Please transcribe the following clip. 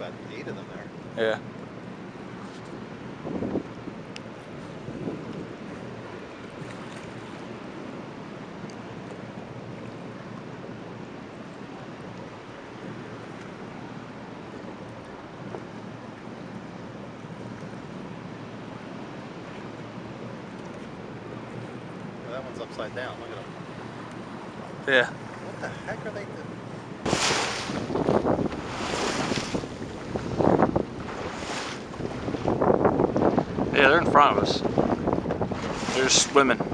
about 8 of them there. Yeah. That one's upside down. Look at him. Yeah. What the heck are they doing? Yeah, they're in front of us. They're just swimming.